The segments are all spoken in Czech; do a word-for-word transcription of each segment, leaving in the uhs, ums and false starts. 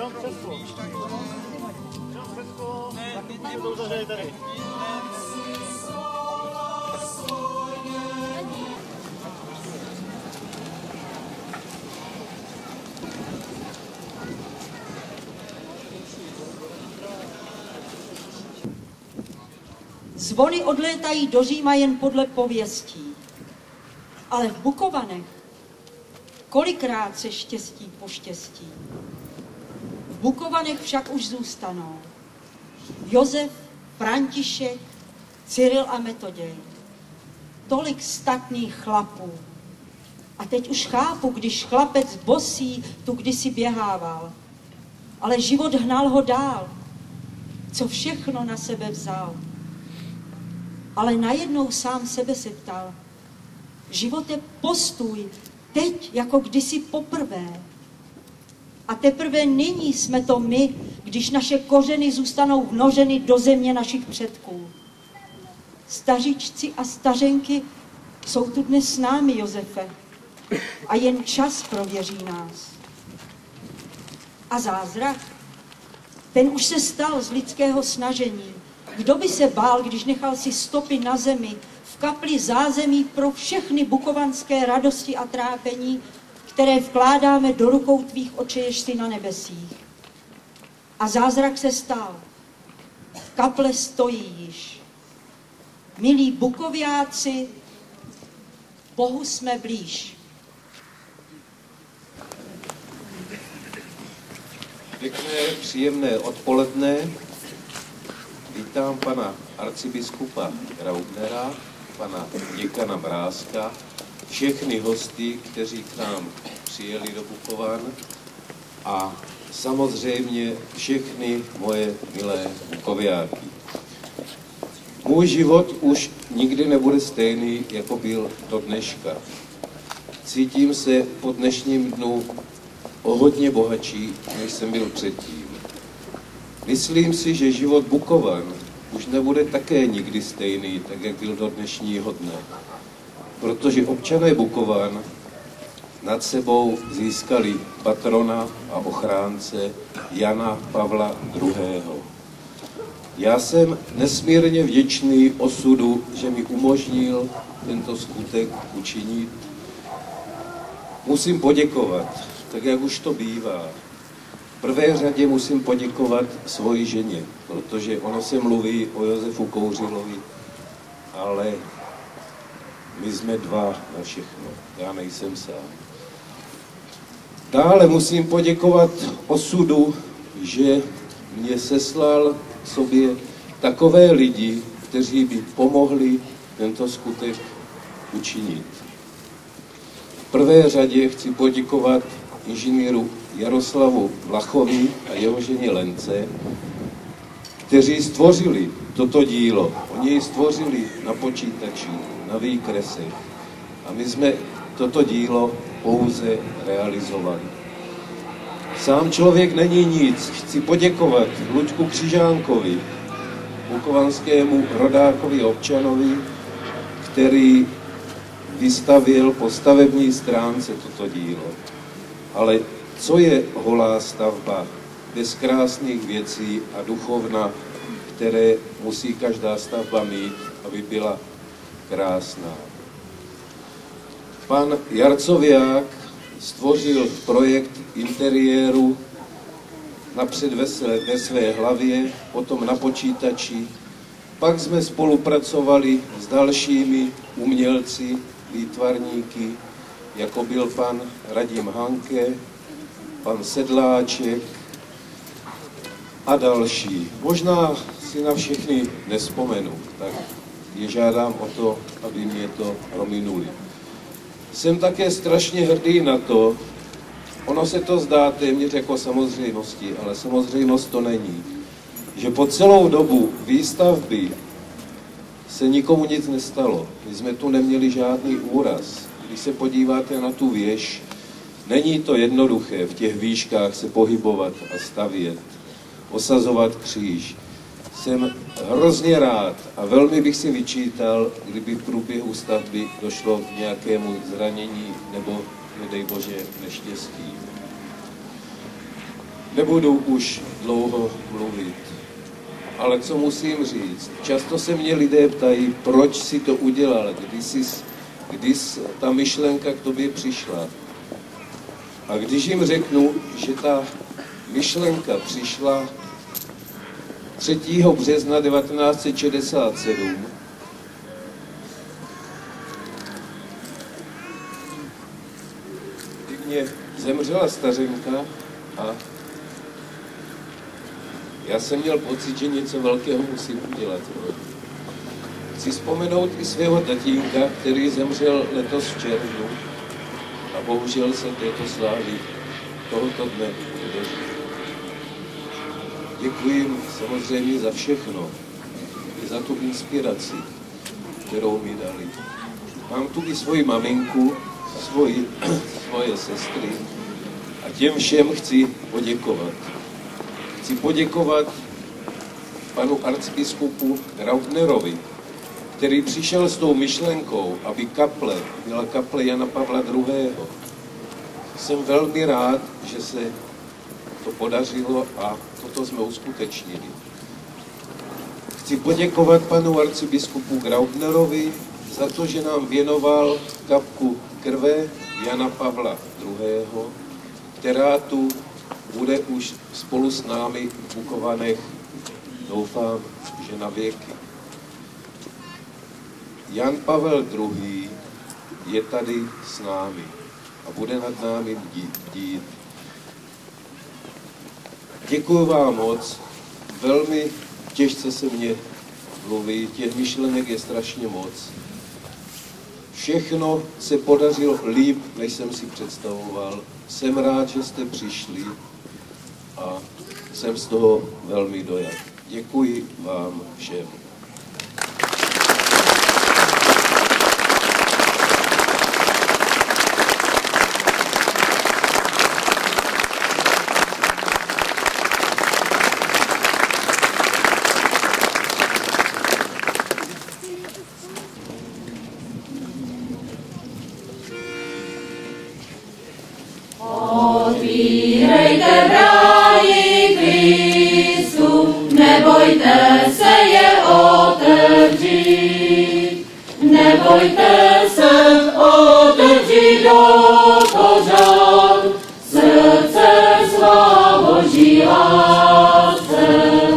Jenom křeslo. Jenom křeslo. Taky to uzavřeli tady. Zvony odlétají do Říma jen podle pověstí, ale v Bukovanech kolikrát se štěstí poštěstí. V Bukovanech však už zůstanou Josef, František, Cyril a Metoděj. Tolik statných chlapů. A teď už chápu, když chlapec bosý tu kdysi běhával, ale život hnal ho dál, co všechno na sebe vzal. Ale najednou sám sebe se ptal, živote postůj, teď jako kdysi poprvé. A teprve nyní jsme to my, když naše kořeny zůstanou vnořeny do země našich předků. Stařičci a stařenky jsou tu dnes s námi, Josefe, a jen čas prověří nás. A zázrak? Ten už se stal z lidského snažení. Kdo by se bál, když nechal si stopy na zemi, v kapli zázemí pro všechny bukovanské radosti a trápení, které vkládáme do rukou tvých očeješci na nebesích. A zázrak se stal. Kaple stojí již. Milí bukoviáci, Bohu jsme blíž. Pěkné, příjemné odpoledne. Vítám pana arcibiskupa Graubnera, pana děkana Mrázka, všechny hosty, kteří k nám přijeli do Bukovan a samozřejmě všechny moje milé bukoviáky. Můj život už nikdy nebude stejný, jako byl do dneška. Cítím se po dnešním dnu o hodně bohatší, než jsem byl předtím. Myslím si, že život Bukovan už nebude také nikdy stejný, tak jak byl do dnešního dne. Protože občané Bukovan nad sebou získali patrona a ochránce Jana Pavla druhého. Já jsem nesmírně vděčný osudu, že mi umožnil tento skutek učinit. Musím poděkovat, tak jak už to bývá. V prvé řadě musím poděkovat svoji ženě, protože ono se mluví o Josefu Kouřilovi, ale my jsme dva na všechno, já nejsem sám. Dále musím poděkovat osudu, že mě seslal k sobě takové lidi, kteří by pomohli tento skutek učinit. V prvé řadě chci poděkovat inženýru Jaroslavu Vlachovi a jeho ženě Lence, kteří stvořili toto dílo. Oni ji stvořili na počítači, na výkresech. A my jsme toto dílo pouze realizovali. Sám člověk není nic. Chci poděkovat Luďku Křižánkovi, bukovanskému rodákovi občanovi, který vystavěl po stavební stránce toto dílo. Ale co je holá stavba bez krásných věcí a duchovna, které musí každá stavba mít, aby byla krásná? Pan Jarcoviák stvořil projekt interiéru napřed ve své, ve své hlavě, potom na počítači. Pak jsme spolupracovali s dalšími umělci, výtvarníky, jako byl pan Radim Hanke, pan Sedláček a další. Možná si na všechny nespomenu, tak je žádám o to, aby mě to prominuli. Jsem také strašně hrdý na to, ono se to zdá téměř jako samozřejmosti, ale samozřejmost to není, že po celou dobu výstavby se nikomu nic nestalo. My jsme tu neměli žádný úraz. Když se podíváte na tu věž, není to jednoduché v těch výškách se pohybovat a stavět, osazovat kříž. Jsem hrozně rád a velmi bych si vyčítal, kdyby v průběhu stavby došlo k nějakému zranění nebo, nedej Bože, neštěstí. Nebudu už dlouho mluvit, ale co musím říct, často se mě lidé ptají, proč si to udělal, když, jsi, když ta myšlenka k tobě přišla. A když jim řeknu, že ta myšlenka přišla třetího března devatenáct set šedesát sedm, kdy mě zemřela stařenka a já jsem měl pocit, že něco velkého musím udělat. Chci vzpomenout i svého tatínka, který zemřel letos v červnu a bohužel se této slávy tohoto dne nedožil. Děkuji jim samozřejmě za všechno, i za tu inspiraci, kterou mi dali. Mám tu i svoji maminku, svoji, svoje sestry a těm všem chci poděkovat. Chci poděkovat panu arcibiskupu Graubnerovi, který přišel s tou myšlenkou, aby kaple byla kaple Jana Pavla druhého. Jsem velmi rád, že se to podařilo a toto jsme uskutečnili. Chci poděkovat panu arcibiskupu Graubnerovi za to, že nám věnoval kapku krve Jana Pavla druhého., která tu bude už spolu s námi v Bukovanech, doufám, že na věky. Jan Pavel druhý. je tady s námi a bude nad námi bdít. Děkuji vám moc, velmi těžce se mě mluví, těch myšlenek je strašně moc. Všechno se podařilo líp, než jsem si představoval. Jsem rád, že jste přišli a jsem z toho velmi dojat. Děkuji vám všem. Otvírejte brány Kristu, nebojte se je otevřít. Nebojte se otevřít do kořán, srdce svá Boží lásce.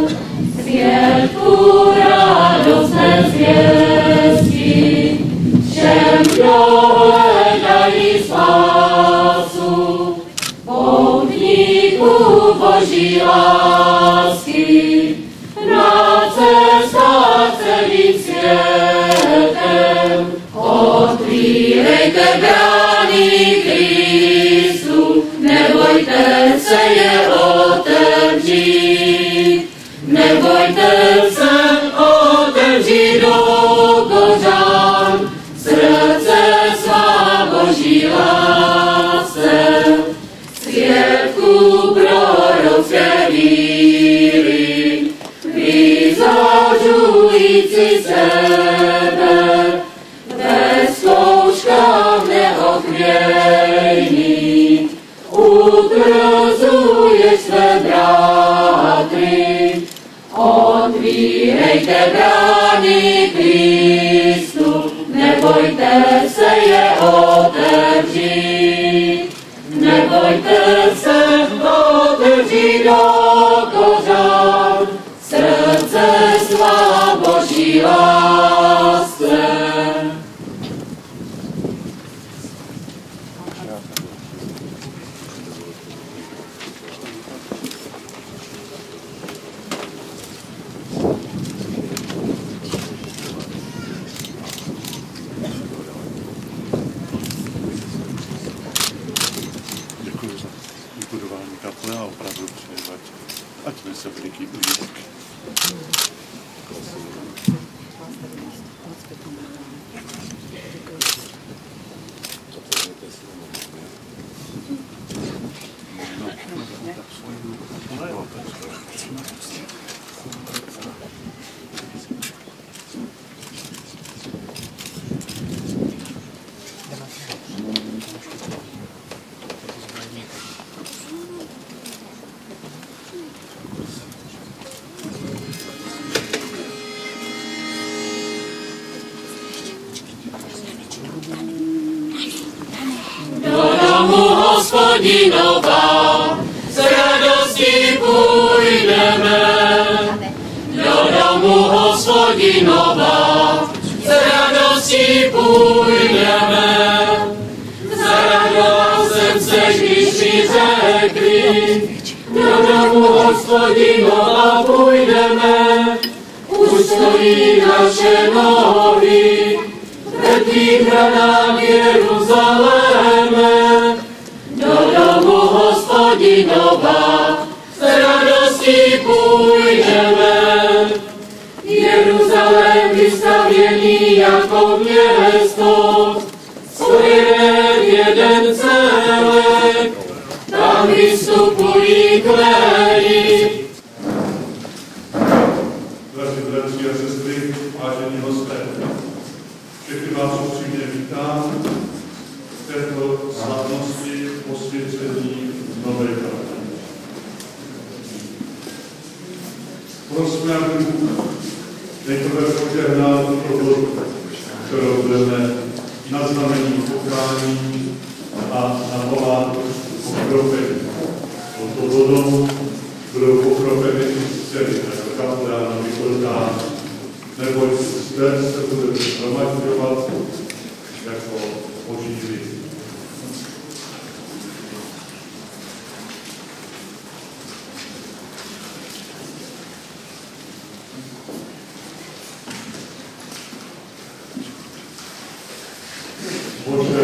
Světku radostné zvěstí, všem, kdo hledají spásu. Poutníků Boží lásky, na cestách celým světem. Otvírejte brány Kristu, nebojte se je otevřít. Nebojte se otevřít do kořán, srdce svá Boží lásce. Svědků prorocké víry, vyzařující sebe, ve zkouškách neochvějných, utvrzuješ své bratry. Otvírejte brány Kristu, nebojte se je otevřít. Nebojte se otevřít do kořán, srdce svá Boží lásce. Kaple a opravdu přeji, ať, ať nese veliký užitek. Do domu Hospodinova s radostí půjdeme. Do domu Hospodinova s radostí půjdeme. Zaradoval jsem se, když mi řekli, do domu Hospodinova půjdeme. Už stojí naše nohy před tvým hradám Jeruzaléme. Do domu Hospodinova s radostí půjdeme. Jeruzalém vystavěný jako město, spojené v jeden celek, tam vystupují kleji. Drazí bratři a sestry, vážení hosté, všechny vás upřímně vítám v této slavnosti posvěcení nové pravdy. Prosme, aby Bůh nejprve požehnal tuto vodu, kterou budeme na znamení pokání a na volání pokropení. Touto vodou budou pokropeny i scény jako kaple a nový oltár, neboť zde se budeme shromažďovat jako boží lid. Bože,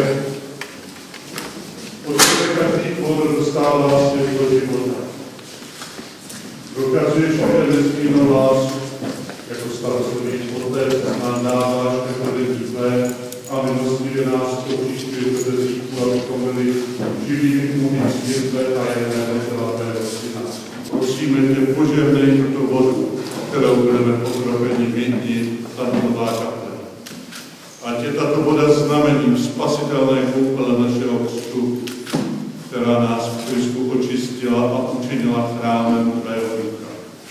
od tebe každý plod dostává světlo života. Prokazuješ mě nesmírnou lásku, jako starostlivý otec nám dáváš nepovedení tvé a milostivě nás očišťuješ ze zítku, abychom byli živými uvnitř světle a jedného těla tvého syna. Prosíme tě, požehnej tuto vodu, kterou budeme pokropeni my i tato nová kaple. Ať je tato voda znamením spasitelné koupele našeho křtu, která nás v Kristu očistila a učinila chrámem tvého ducha.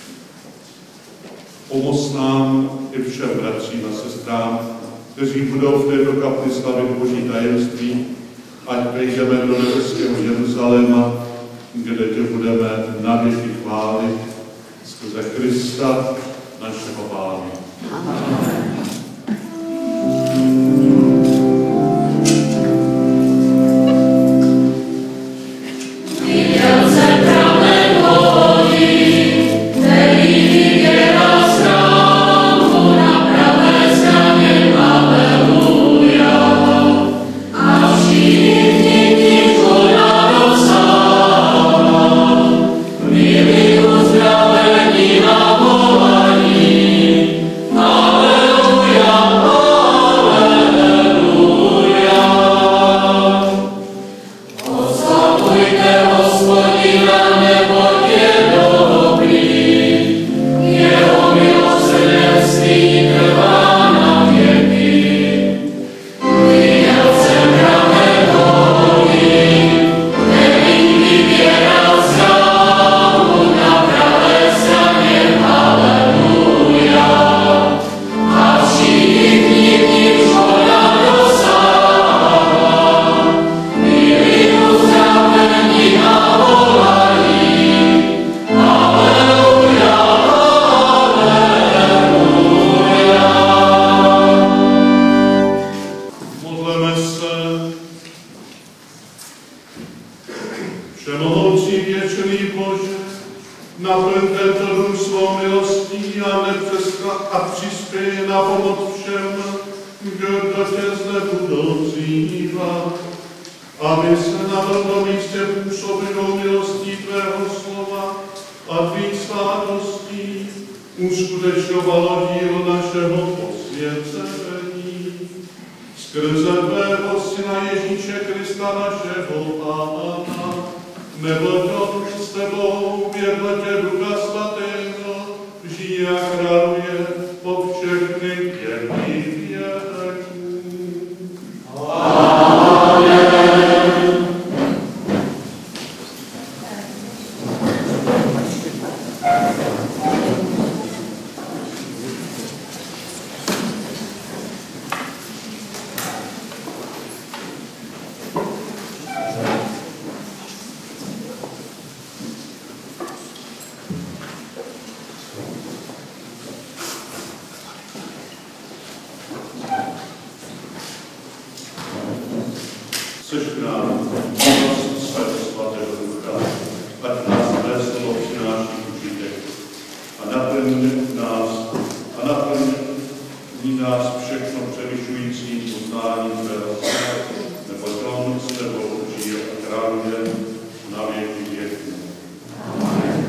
Pomoz nám i všem bratřím a sestrám, kteří budou v této kapli slavit Boží tajemství, ať vejdeme do nebeského Jeruzaléma, kde tě budeme navěky chválit skrze Krista, našeho Pána. Amen. Sež nám milost svatého Ducha, ať nás tvé slovo přináší užitek a naplní nás a naplní nás všechno převyšujícím poznáním tvého syna, nebo on s tebou žije a králuje na věky věků. Amen.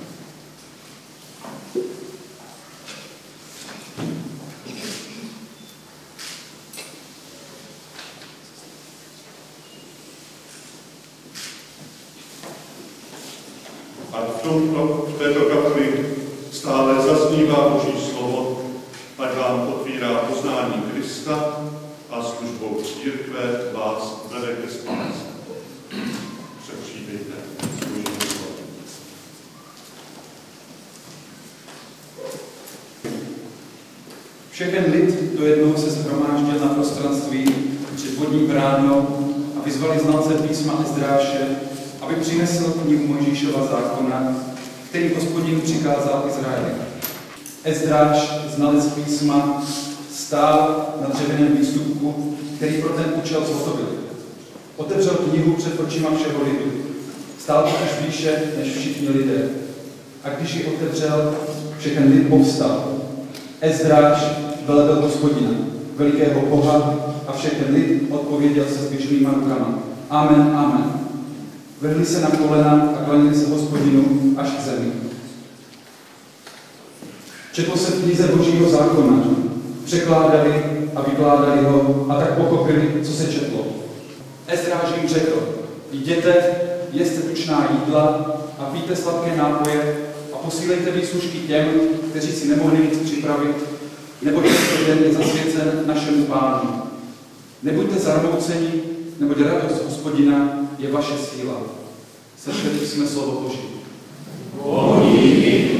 A v, tomto, v této kapli stále zaznívá Boží slovo, ať vám otvírá poznání Krista a službou církve vás vede ke spáse. Přepříjmejte Boží slovo. Všechen lid do jednoho se shromáždil na prostranství před vodní bránou a vyzvali znalce písma Ezdráše, aby přinesl knihu Mojžíšova zákona, který Hospodin přikázal Izraeli. Ezdráš, znalec písma, stál na dřevěném výstupku, který pro ten účel zhotovil. Otevřel knihu před očima všeho lidu. Stál totiž výše než všichni lidé. A když ji otevřel, všechen lid povstal. Ezdráš velebil Hospodina, velikého Boha, a všechen lid odpověděl se zbyčnýma rukama. Amen, amen. Vrhli se na kolena a klanili se Hospodinu až k zemi. Četlo se v knize Božího zákona, překládali a vykládali ho a tak pochopili, co se četlo. Ezdráž jim řekl: jděte, jeste tučná jídla a pijte sladké nápoje a posílejte výslužky těm, kteří si nemohli nic připravit, neboť tento den je zasvěcen našemu Pánu. Nebuďte zarmouceni, neboť radost Hospodina je vaše síla. Slyšeli jsme slovo Boží. Boží.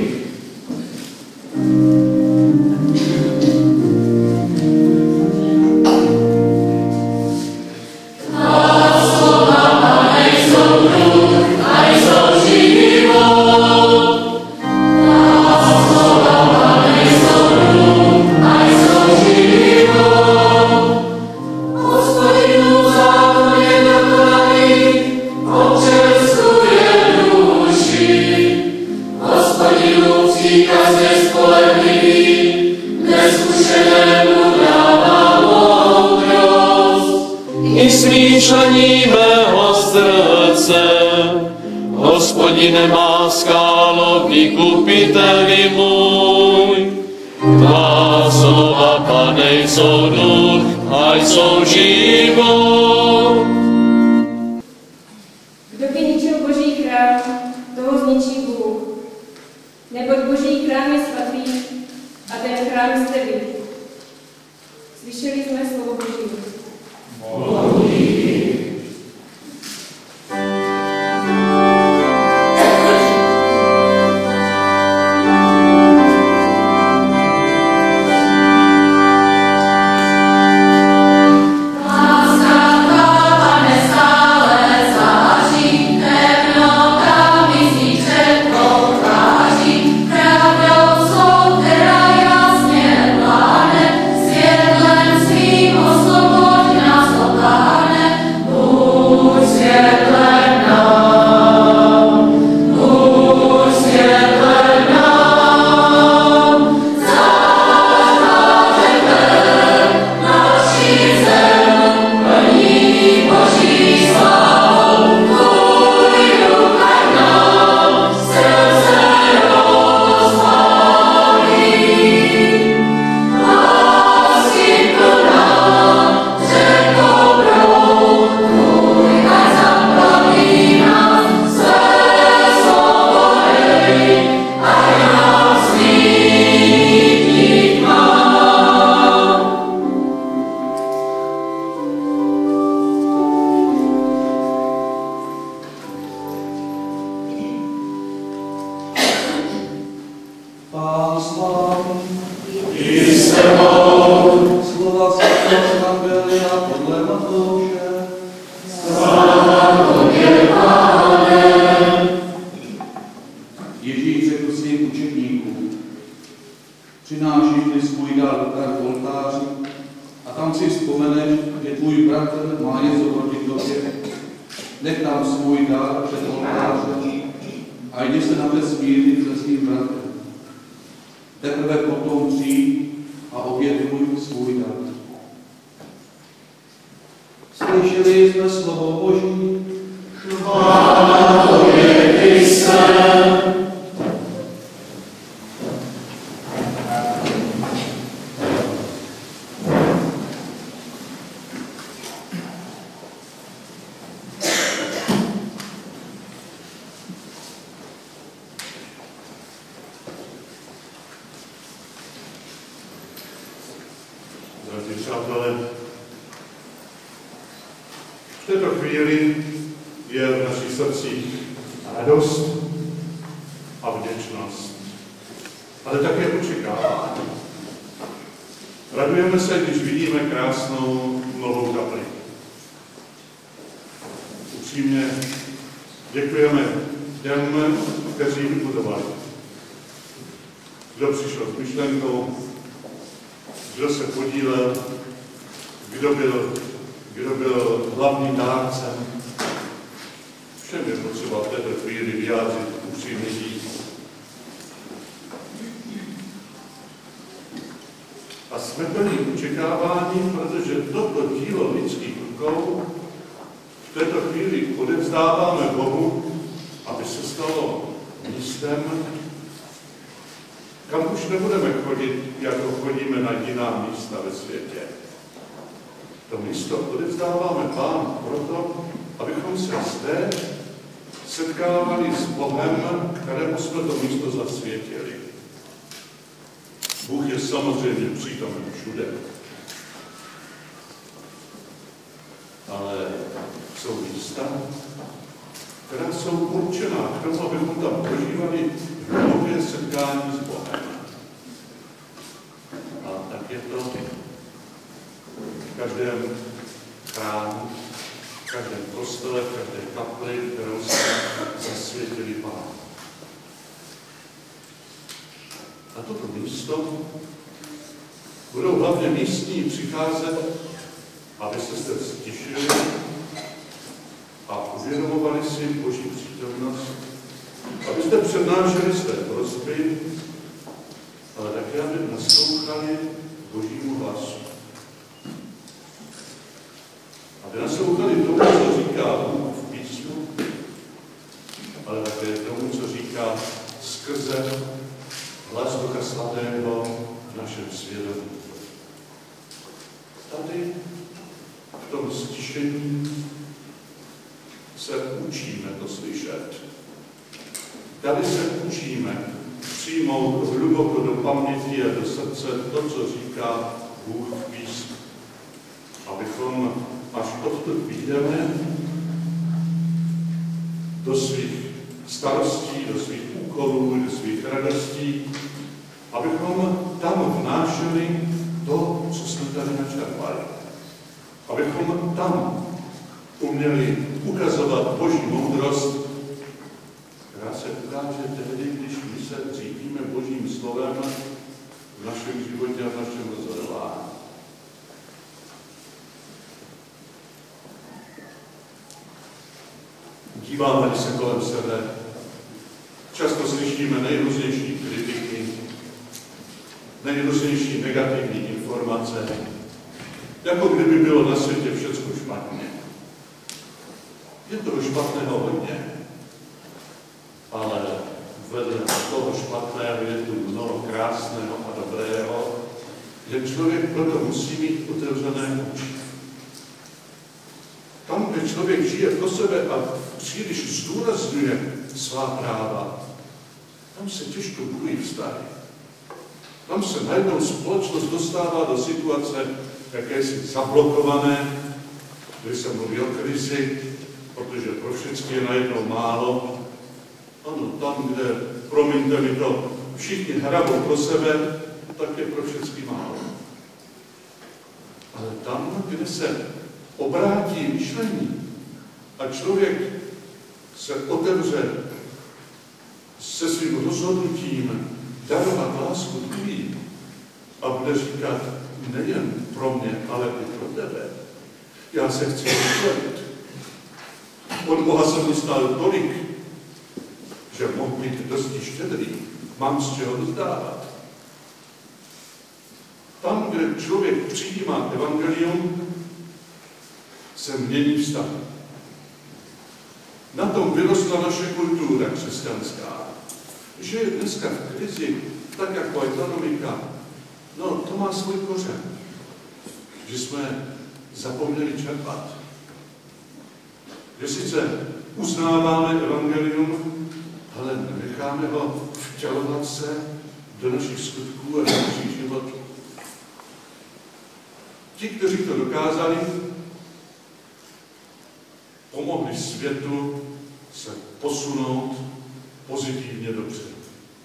Hospodine má skálo, vykupiteli můj. Tvá slova, Pane, jsou duch a jsou život. Kdo by ničil Boží chrám, toho zničí Bůh. Neboť Boží chrám je svatý a ten chrám jste vy. Slyšeli jsme slovo Boží. Boží. Láska že tvůj bratr má něco proti tobě, nech tam svůj dár před oltářem a jdi se na té smířit se svým bratrem. Teprve potom přijď a obětuj svůj dar. Slyšeli jsme slovo Boží. Chvála tobě, Kriste. Drazí přátelé, v této chvíli je v našich srdcích radost a vděčnost, ale také očekávání. Radujeme se, když vidíme krásnou novou kapli. Upřímně děkujeme těm, kteří vybudovali. Kdo přišel s myšlenkou, kdo se podílel, kdo byl, kdo byl hlavním dárcem. Všem je potřeba v této chvíli vyjádřit upřímný dík. A jsme plní očekávání, protože toto dílo lidských rukou v této chvíli odevzdáváme Bohu, aby se stalo místem, kam už nebudeme chodit, jako chodíme na jiná místa ve světě. To místo odevzdáváme Pánu proto, abychom se zde setkávali s Bohem, kterému jsme to místo zasvětili. Bůh je samozřejmě přítomen všude. Ale jsou místa, která jsou určená k tomu, abychom tam prožívali hluboké setkání s Bohem. A tak je to v každém chrámu, v každém kostele, v každé kapli, kterou jsme zasvětili Pánu. Na toto místo budou hlavně místní přicházet, aby se zde stišili a uvědomovali si Boží přítomnost, abyste přednášeli své prosby, ale také, aby naslouchali Božímu hlasu. Aby naslouchali tomu, co říká Bůh v písmu, ale také tomu, co říká skrze hlas Ducha Svatého v našem svědomí. Tady v tom stišení se učíme to slyšet. Tady se učíme přijmout hluboko do paměti a do srdce to, co říká Bůh v písmu. Abychom, až odtud vyjdeme do svých starostí, do svých úkolů, do svých radostí, abychom tam vnášeli to, co jsme tady načerpali. Abychom tam uměli ukazovat Boží moudrost, která se ukáže tehdy, když my se řídíme Božím slovem v našem životě a v našem rozhodování. Díváme se kolem sebe, často slyšíme nejrůznější kritiky, nejrůznější negativní informace, jako kdyby bylo na světě všechno špatně. Je toho špatného hodně, ale vedle toho špatného je tu mnoho krásného a dobrého, že člověk proto musí mít otevřené oči. Tam, kde člověk žije pro sebe a příliš zdůrazňuje svá práva, tam se těžko budují vztahy. Tam se najednou společnost dostává do situace jakési zablokované, kdy se mluví o krizi, protože pro všechny je najednou málo. Ano, tam, kde, promiňte mi to, všichni hrabou pro sebe, tak je pro všechny málo. Ale tam, kde se obrátí myšlení a člověk se otevře se svým rozhodnutím darovat lásku druhým a bude říkat nejen pro mě, ale i pro tebe, Já se chci rozdělit. Od Boha jsem dostal tolik, že mohu být dosti štědrý. Mám z čeho rozdávat. Tam, kde člověk přijímá evangelium, se mění vztah. Na tom vyrostla naše kultura křesťanská. Že je dneska v krizi, tak jako ekonomika, no to má svůj kořen. Že jsme zapomněli čerpat. Že sice uznáváme evangelium, ale necháme ho vtělovat se do našich skutků a do našich životů. Ti, kteří to dokázali, pomohli světu se posunout pozitivně dopředu.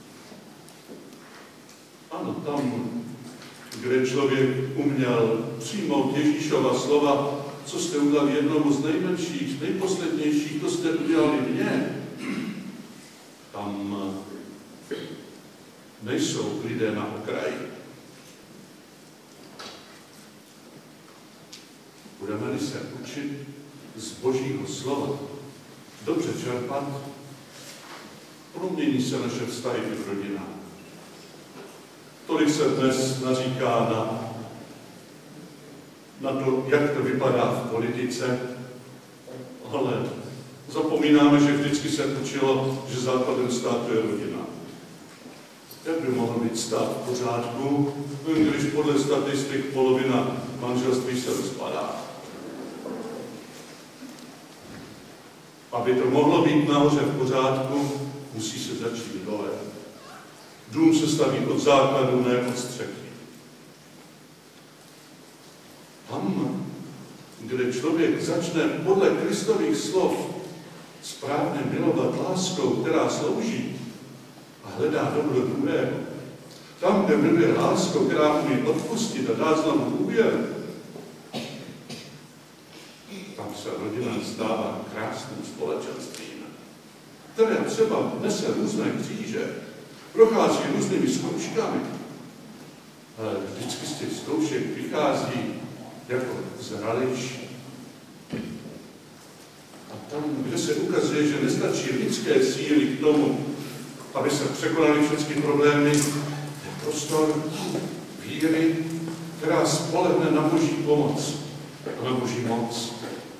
Ano, tam, kde člověk uměl přijmout Ježíšova slova, co jste udělali jednomu z nejmenších, nejposlednějších, to jste udělali mně, tam nejsou lidé na okraji. Budeme-li se učit z Božího slova dobře čerpat, promění se naše vztahy v rodinách. Tolik se dnes naříká na, na to, jak to vypadá v politice, ale zapomínáme, že vždycky se učilo, že základem státu je rodina. Jak by mohl být stát v pořádku, když podle statistik polovina manželství se rozpadá? Aby to mohlo být nahoře v pořádku, musí se začít dole. Dům se staví od základu, ne od střechy. Tam, kde člověk začne podle Kristových slov správně milovat láskou, která slouží a hledá dobro druhého, tam, kde miluje láskou, která umí odpustit a dá znovu úvěr, tam se rodina stává krásným společenstvím, které třeba nese různé kříže, prochází různými zkouškami, ale vždycky z těch zkoušek vychází jako zrališ. A tam, kde se ukazuje, že nestačí lidské síly k tomu, aby se překonaly všechny problémy, je prostor víry, která spolehne na Boží pomoc a na Boží moc.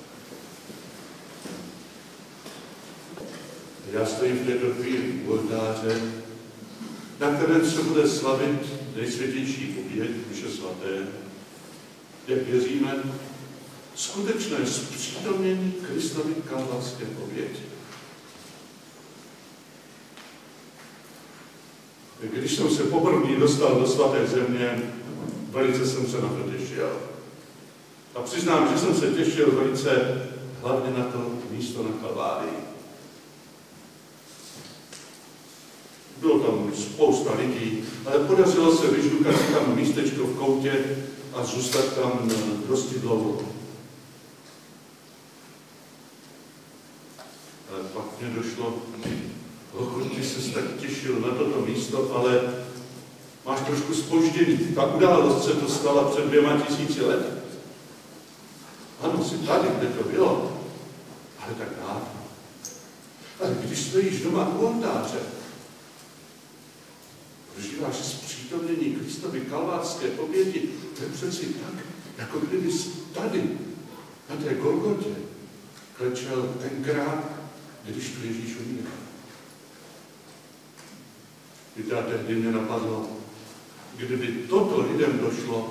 Já stojím v této chvíli u oltáře, na kterém se bude slavit nejsvětější oběť duše svaté, jak věříme, skutečné zpřítomnění Kristovy kalvarské oběti. Když jsem se poprvé dostal do svaté země, velice jsem se na to těšil. A přiznám, že jsem se těšil velice hlavně na to místo na Kalvárii. Bylo tam spousta lidí, ale podařilo se vyždukat tam místečko v koutě a zůstat tam dosti dlouho. Ale pak mě došlo, pokud ty ses tak těšil na toto místo, ale máš trošku zpoždění. Ta událost se to stala před dvěma tisíci lety. Ano, jsi tady, kde to bylo, ale tak dávno. Ale když stojíš doma u oltáře, prožíváš zpřítomnění Kristovy kalvářské oběti, to je přeci tak, jako kdyby tady, na té Golgotě, klečel tenkrát, když tu Ježíš umíral. Víte, a tehdy mě napadlo, kdyby toto lidem došlo,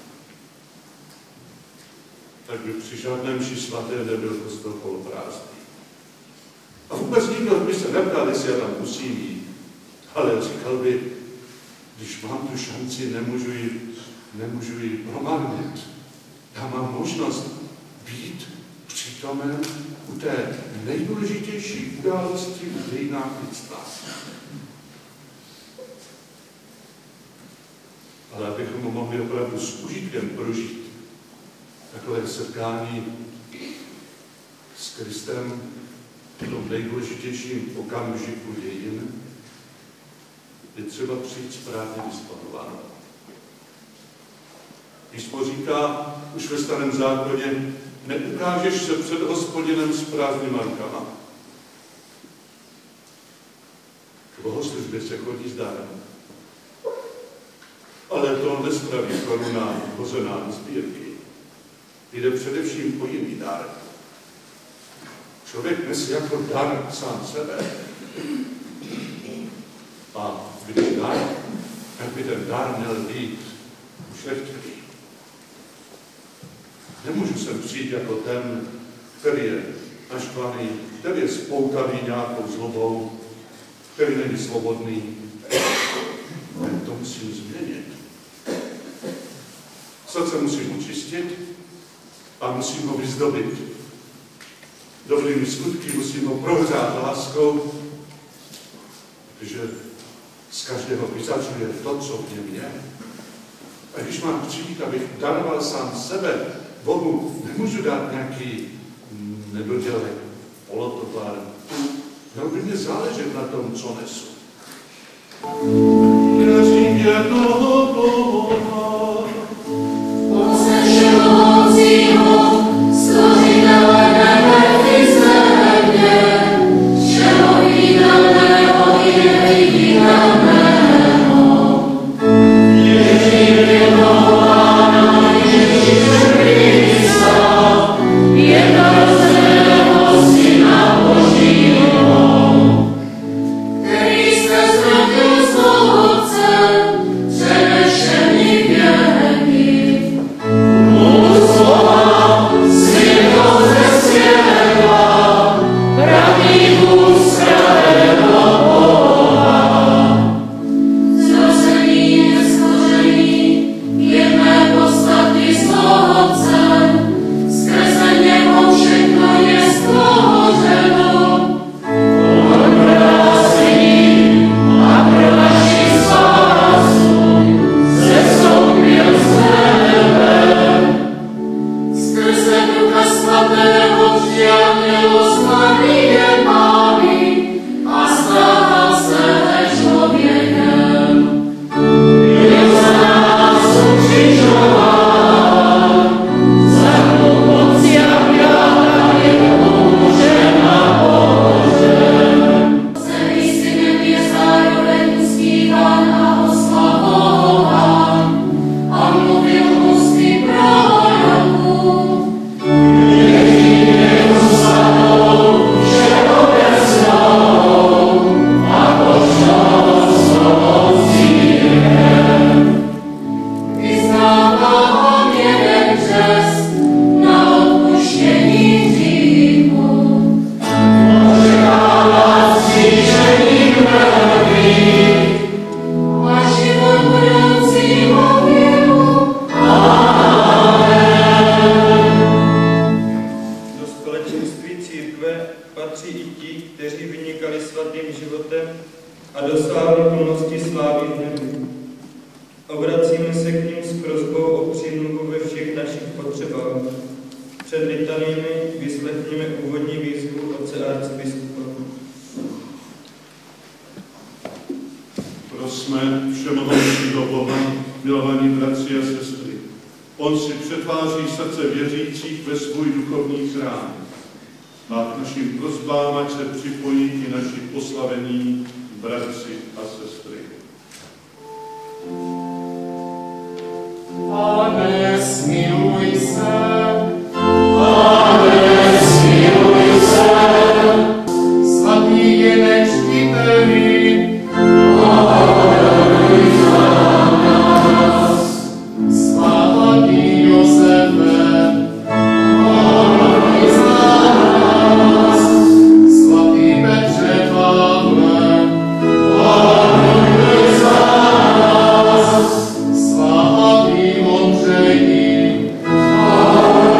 tak by při žádném mši svaté nebyl kostel poloprázdný. A vůbec nikdo by se neptal, jestli já tam musím jít. Ale říkal by, když mám tu šanci, nemůžu ji, nemůžu ji promarnit. Já mám možnost být přítomen u té nejdůležitější události v dějinách lidstva. Ale abychom ho mohli opravdu s užitkem prožít takové setkání s Kristem v tom nejdůležitějším okamžiku dějin, je třeba přijít správně disponovat. Písmo říká, už ve starém zákoně, neukážeš se před Hospodinem s prázdnýma rukama. K bohoslužbě se chodí s dárem. Ale to nespraví koruna hozená z sbírky. Jde především o jiný dar. Člověk nese jako dar sám sebe. A když dar, tak by ten dar měl být ušlechtilý. Nemůžu sem přijít jako ten, který je naštvaný, který je spoutavý nějakou zlobou, který není svobodný. Tak to musím změnit. Srdce musím očistit a musím ho vyzdobit. Dobrými skutky musím ho prohřát láskou, protože z každého vyzařuje to, co v něm je. A když mám přijít, abych daroval sám sebe, Bohu nemůžu dát nějaký nedodělek, polotovar. Mělo by mě záležet na tom, co nesu. Věřím jednoho Boha, Otce všemohoucího, Stvořitele nebe i země, všeho viditelného i neviditelného. Věřím v jednoho Pána Ježíše Krista, jednorozeného Syna Božího, který se zrodil z Otce přede všemi věky. Mu slova světlo ze světla, pravý Bůh zkráleného Boha. Zrození nestvoření, jedné podstaty z Otce, skrze něho všechno je stvořeno. On prasení a pro naši spásu sestoupil z nebe. Skrze Ducha Svatého přijal milost Marie Máry a stal se člověkem. Byl za nás ukřižován, za pomoci a Piláta je pomůžena Božem. Celý synem je zároveň uctíván a oslavován a mluvil ústy proroků. Věřím jednu samou, všeobecnou a božnou církev. Vyznávám jeden křest na odpuštění hříchů. Očekává vzkříšení mrtvých a život budoucího věku. Do společenství církve patří i ti, kteří vynikali svatým životem a dosáhli plnosti slávy v nebi. Obracíme se k nim s prosbou o přímluvu ve všech našich potřebách. Před litanými vyslechněme úvodní výzvu otce arcibiskupa. prosme všemohoucího Boha, milovaní bratři a sestry. On si přetváří srdce věřících ve svůj duchovní chrám. A k našim prosbám, ať se připojí i naši poslavení bratři a sestry. Pane, smiluj se. Pane, smiluj se. Svatý je nečtitelný. Oroduj za nás. Svatý Josefe. Oroduj za nás. Svatý Petře Pavle. Oroduj za nás. Svatý Ondřeji. Oroduj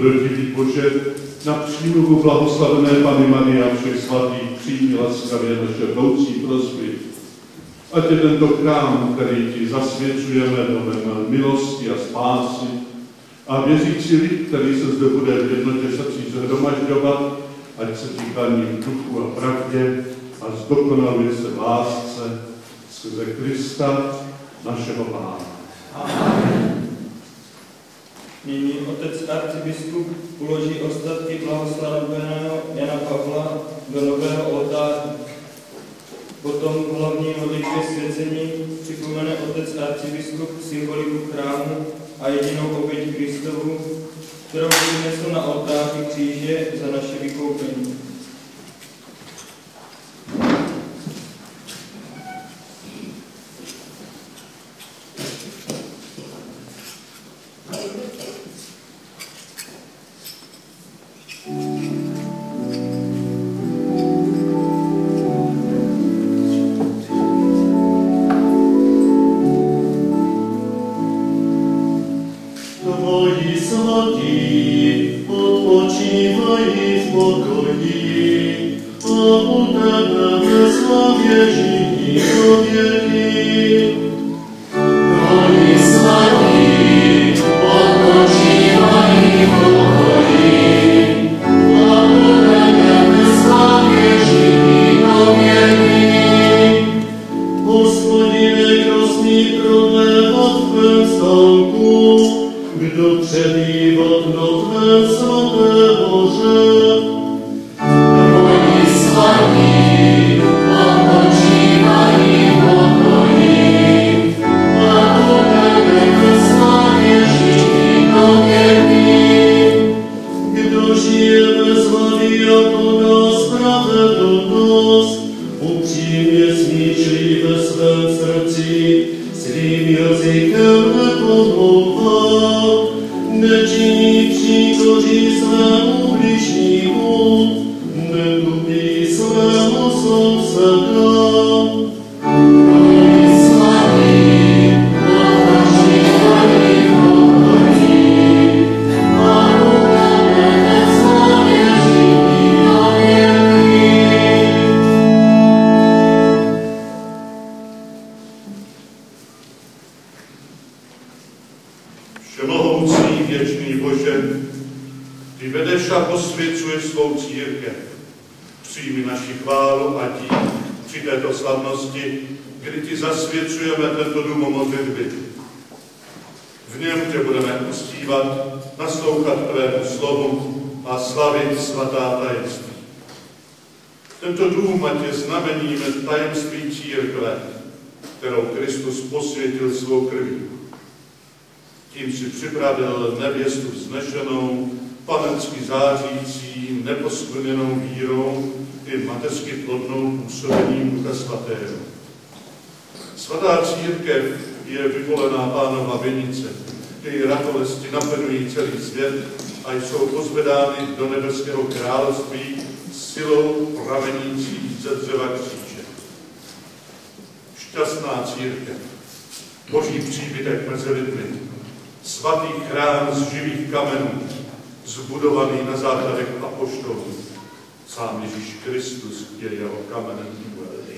Dobrotivý Bože, na přímluvu blahoslavené Panny Marie a všech svatých přijmi laskavě naše jdoucí prosby. Ať je tento chrám, který ti zasvědčujeme domem milosti a spásy, a věřící lid, který se zde bude v jednotě srdcí zhromažďovat, ať se ti klaní v duchu a pravdě a zdokonaluje se v lásce skrze Krista, našeho Pána. Amen. Nyní otec arcibiskup uloží ostatky blahoslaveného Jana Pavla do nového oltáře. Potom v hlavní modlitbě svěcení připomene otec arcibiskup symboliku chrámu a jedinou oběť Kristovu, kterou vynesl na oltáři kříže za naše vykoupení. Připravil nevěstu vznešenou, panensky zářící, neposkvrněnou vírou i mateřsky plodnou působením Ducha Svatého. Svatá církev je vyvolená Pánova vinice, její ratolesti naplňují celý svět a jsou pozvedány do nebeského království silou pramenící ze dřeva kříže. Šťastná církev, boží příbytek mezi lidmi, svatý chrám z živých kamenů, zbudovaný na základech apoštolů. Sám Ježíš Kristus je jeho kamenem úhelným.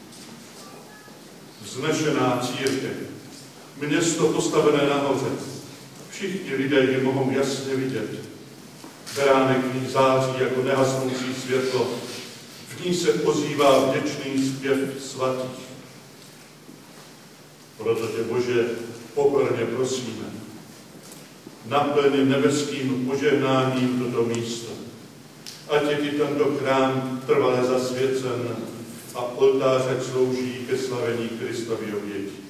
Vznešená církev, město postavené nahoře. Všichni lidé ji mohou jasně vidět. Beránek v ní září jako nehasnoucí světlo. V ní se ozývá vděčný zpěv svatých. Proto tě, Bože, pokorně prosíme, naplň nebeským požehnáním toto místo. Ať je ti tento chrám trvale zasvěcen a oltář ať slouží ke slavení Kristovy oběti.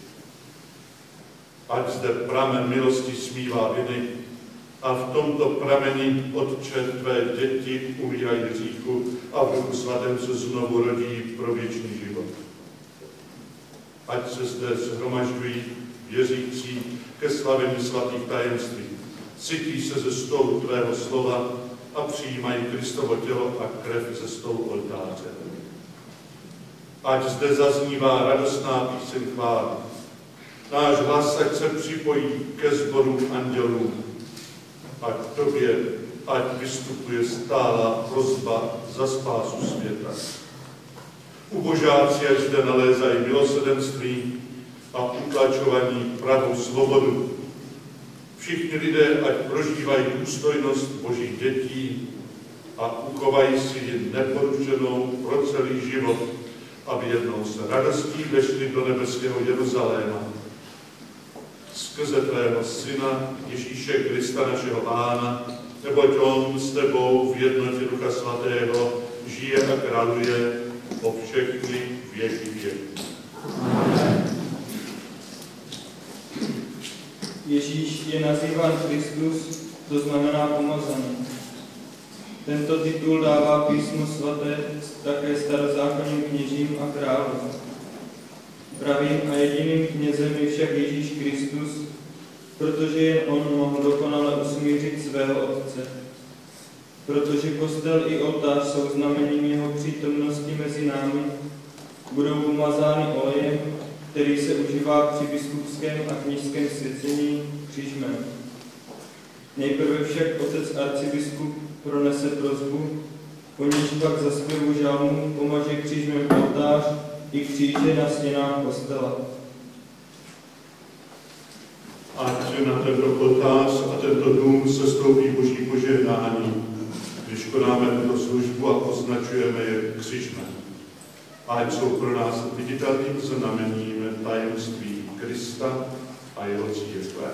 Ať zde pramen milosti smívá viny a v tomto prameni, Otče, tvé děti umírají hříchu a v Duchu Svatém se znovu rodí pro věčný život. Ať se zde shromažďují věřící ke slavení svatých tajemství, cítí se ze stolu tvého slova a přijímají Kristovo tělo a krev ze stolu oltáře. Ať zde zaznívá radostná píseň chvály. Náš hlas ať se připojí ke sboru andělů. ať tobě, ať vystupuje stála prosba za spásu světa. Ubožáci, ať zde nalézají milosrdenství a utlačovaní pravou svobodu. Všichni lidé, ať prožívají důstojnost božích dětí a uchovají si ji neporušenou pro celý život, aby jednou se radostí vešli do nebeského Jeruzaléma. Skrze tvého Syna, Ježíše Krista, našeho Pána, neboť on s tebou v jednotě Ducha Svatého žije a králuje po všechny věky věků. Ježíš je nazýván Kristus, to znamená pomazaný. Tento titul dává Písmo svaté také starozákonním kněžím a králům. Pravým a jediným knězem je však Ježíš Kristus, protože jen on mohl dokonale usmířit svého Otce. Protože kostel i oltář jsou znamením jeho přítomnosti mezi námi, budou pomazány olejem, který se užívá při biskupském a kněžském svěcení křižmem. Nejprve však otec arcibiskup pronese prosbu, po níž pak za zpěvu žalmu pomaže křížmem oltář i kříže na stěnách kostela. Ať na tento oltář a tento dům se stoupí boží požehnání, když konáme tuto službu a označujeme je křižmem. Ať jsou pro nás viditelným znamením tajemství Krista a jeho církve.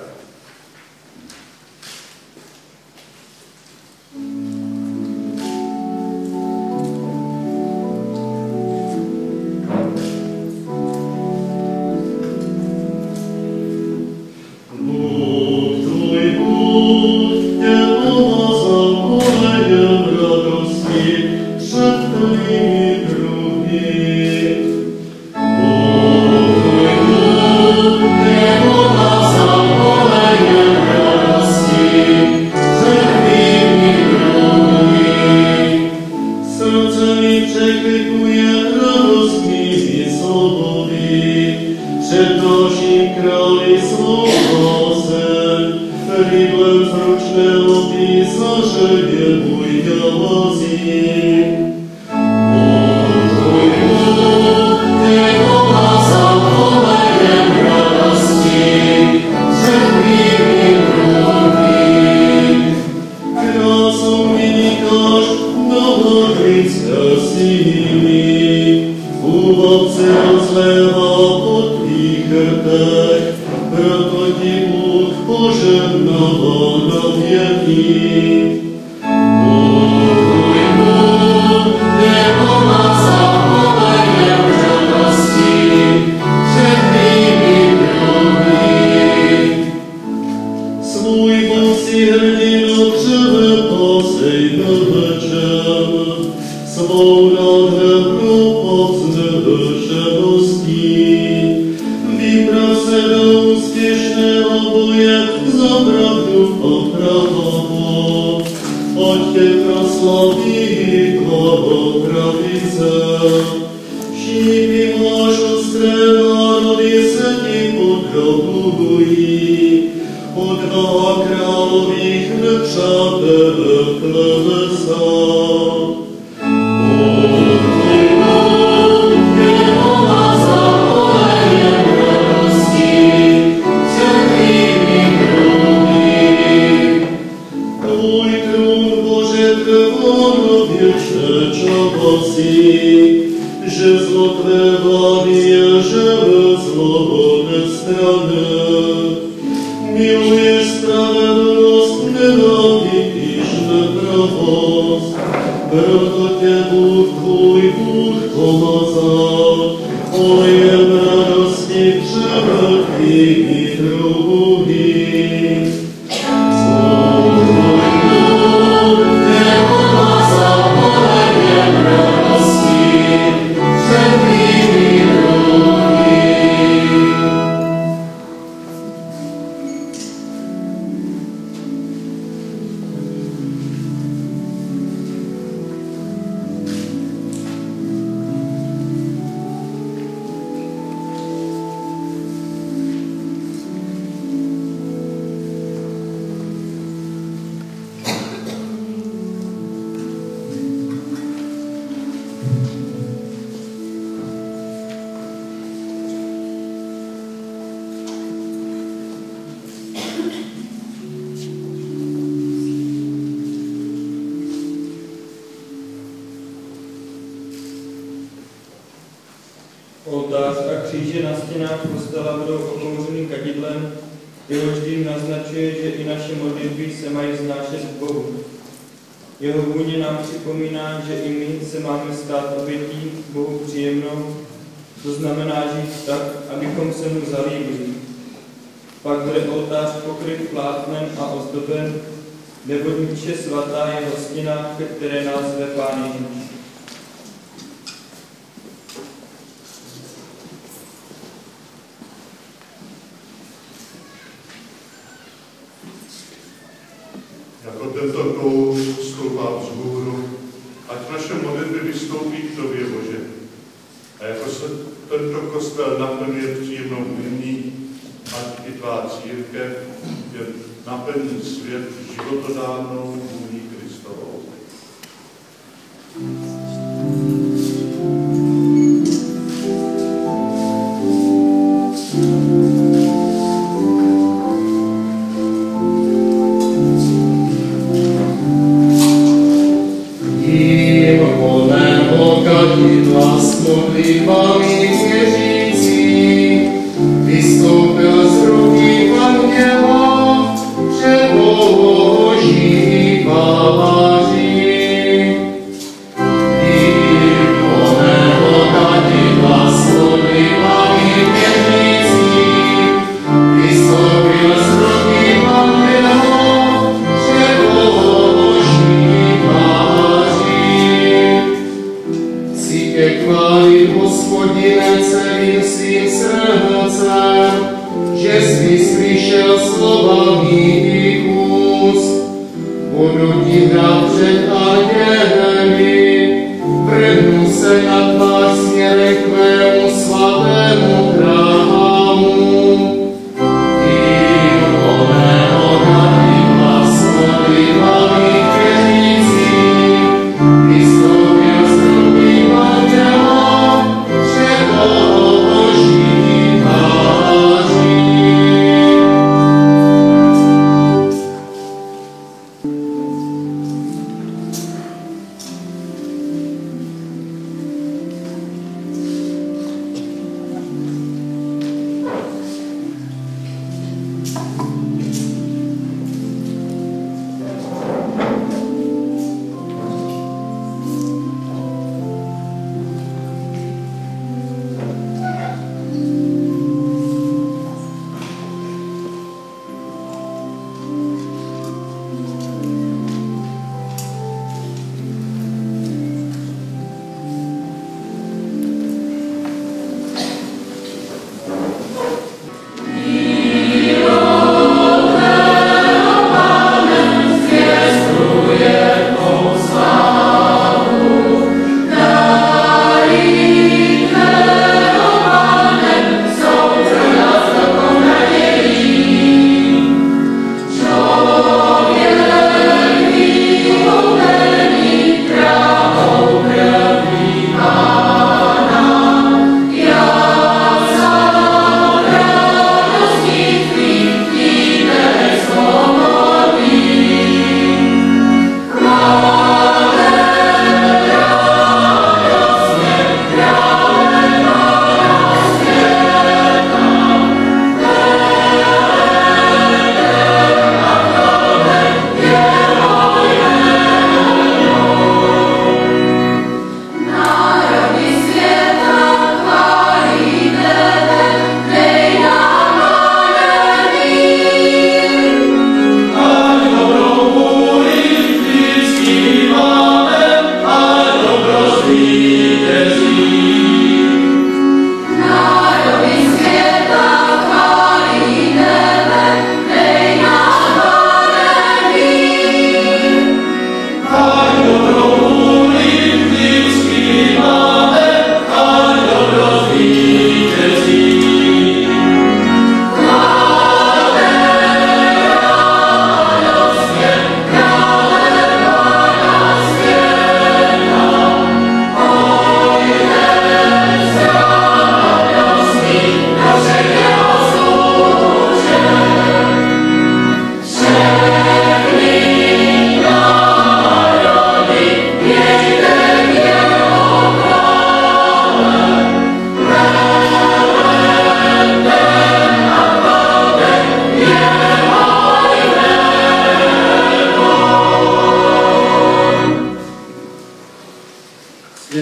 oltář a kříže na stěnách kostela budou okouřeny kadidlem, jehož dým naznačuje, že i naše modlitby se mají vznášet k Bohu. Jeho vůně nám připomíná, že i my se máme stát obětí Bohu příjemnou, to znamená žít tak, abychom se mu zalíbili. Pak bude oltář pokryt plátnem a ozdoben, neboť mše svatá je hostina, ke které nás zve Pán Ježíš. Jako tento kouř stoupá vzhůru, ať naše modlitby vystoupí k tobě, Bože. A jako se tento kostel naplňuje příjemnou vůní, ať i tvá církev je naplní svět životodárnou vůní Kristovou. Modlitbami věřící vystoupil z ruky anděla před Boží paláří. Výborného kadidla s modlitbami věřící vystoupil z ruky anděla před Boží paláří. Cítěk chválit Hospodine celým svým srdcem, že jsi slyšel slova mých úst. Budu ti hrát před anděli, vrhnu se na tvář směrem k tvému svatému chrámu. Výborného kadidla s modlitbami věřící vystoupil z ruky anděla před Boží paláří.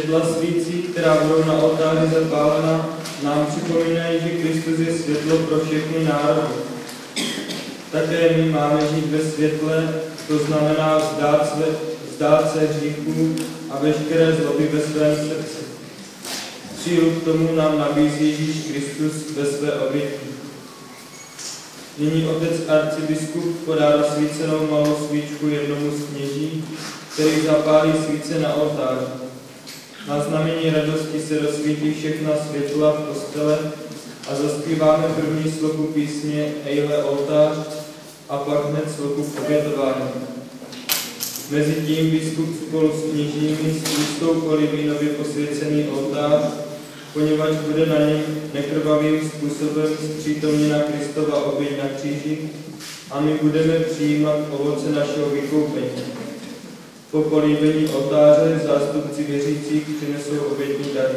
Světla svící, která budou na oltáři zapálena, nám připomínají, že Kristus je světlo pro všechny národy. Také my máme žít ve světle, to znamená vzdát, své, vzdát se hříchů a veškeré zloby ve svém srdci. Sílu k tomu nám nabízí Ježíš Kristus ve své oběti. Nyní otec arcibiskup podá rozsvícenou malou svíčku jednomu z kněží, který zapálí svíce na oltáři. Na znamení radosti se rozsvítí všechna světla v kostele a zaspíváme první sloku písně Ejle oltář a pak hned sloku obětování. Mezitím biskup spolu s kněžími spustou kolibínově posvěcený oltář, poněvadž bude na něm nekrvavým způsobem zpřítomněna Kristova oběť na kříži a my budeme přijímat ovoce našeho vykoupení. Po políbení oltáře zástupci věřících přinesou obětní dary.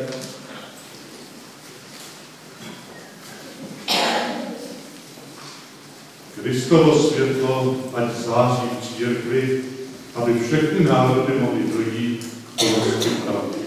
Kristovo světlo ať září v církvi, aby všechny národy mohly dojít k plnosti pravdy.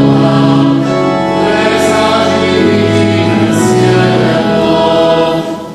Cesta života,